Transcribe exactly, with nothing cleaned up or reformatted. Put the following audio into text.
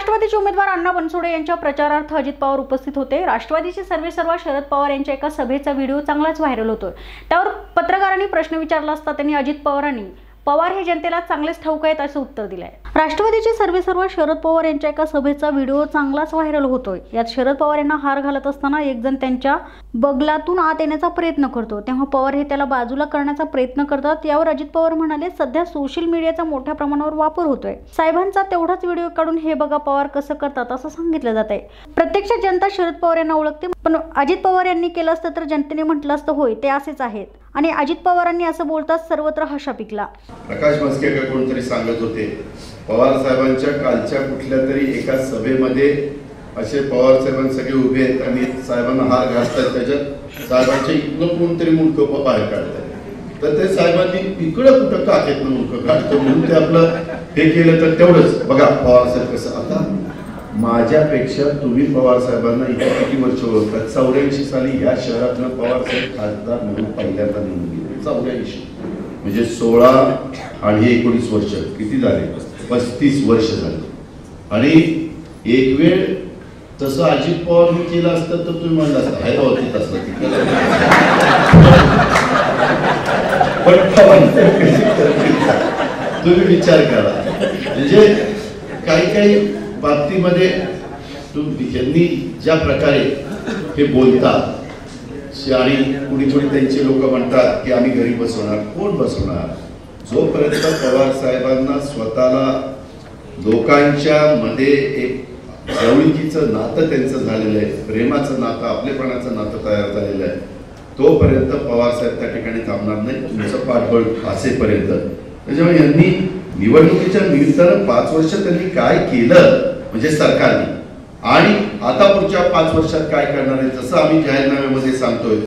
राष्ट्रवादीचे उमेदवार अण्णा बनसोडे यांच्या प्रचारार्थ अजित पवार उपस्थित होते। राष्ट्रवादीचे सर्वेसर्वा शरद पवार यांच्या एका सभेचा व्हिडिओ चांगलाच व्हायरल होतोय। त्यावर पत्रकारांनी प्रश्न विचारला असता त्यांनी अजित पवारांनी पवार हे जनतेला चांगलेच ठाऊक आहेत असे उत्तर दिले आहे। राष्ट्रवादीचे सर्वेसर्वा शरद पवार यांच्या एका सभेचा व्हिडिओ चांगलाच व्हायरल होतोय। यात शरद पवार यांना हार घालत असताना एक जण त्यांच्या बगलातून आत येण्याचा प्रयत्न करतो, तेव्हा पवार हे त्याला बाजूला करण्याचा प्रयत्न करतात। यावर अजित पवार म्हणाले, सध्या सोशल मीडियाचा मोठ्या प्रमाणावर वापर होतोय, साहेबांचा तेवढाच व्हिडिओ काढून हे बघा पवार कसं करतात असं सांगितलं जात आहे। प्रत्यक्षात जनता शरद पवार यांना ओळखते, पण अजित पवार यांनी केलं असतं तर जनतेने म्हटलं असतं होय ते असेच आहेत, आणि अजित पवारांनी असं बोलताच सर्वत्र हशा पिकला। प्रकाश मस्केकर कोणतरी सांगत होते, पवार साहेबांच्या कालच्या कुठल्या तरी एका सभेमध्ये असे पवार साहेबां सगळे उभे आहेत आणि साहेबांना हार घालतात, त्याच्यात साहेबांच्या इकडं कोणतरी मुंडकं बाहेर काढतात, तर ते साहेबांनी इकडं कुठं काकेतनं मुंडकं काढतो म्हणून ते आपलं हे केलं तर तेवढंच बघा पवार साहेब कसं। आता माझ्यापेक्षा तुम्ही पवार साहेबांना इथे किती वर्ष ओळखतात? चौऱ्याऐंशी साली या शहरातनं पवार साहेब खासदार म्हणून पहिल्यांदा निवडून गेले, चौऱ्याऐंशी म्हणजे सोळा आणि एकोणीस वर्ष किती झाले? पस्तीस वर्ष झाले। आणि एक वेळ तसं अजित पवारने केलं असतं तर तुम्ही म्हणलं असतं हाय होतीत असतं पण तुम्ही विचार करा, म्हणजे काही काही बाबतीमध्ये यांनी ज्या प्रकारे हे बोलतात आणि कुणी कुणी त्यांचे लोक म्हणतात की आम्ही घरी बसवणार, कोण बसवणार? जोपर्यंत पवार साहेबांना स्वतःला लोकांच्या मध्ये एक जवळीकीचं नातं त्यांचं झालेलं आहे, प्रेमाचं नातं, आपलेपणाचं नातं तयार झालेलं आहे, तोपर्यंत पवार साहेब त्या ठिकाणी थांबणार नाही तुमचं पाठबळ असेपर्यंत। त्याच्यामुळे यांनी निवडणुकीच्या निमित्तानं पाच वर्ष त्यांनी काय केलं म्हणजे सरकारने, आणि आता पुढच्या पाच वर्षात काय करणार आहे जसं आम्ही जाहीरनाम्यामध्ये सांगतोय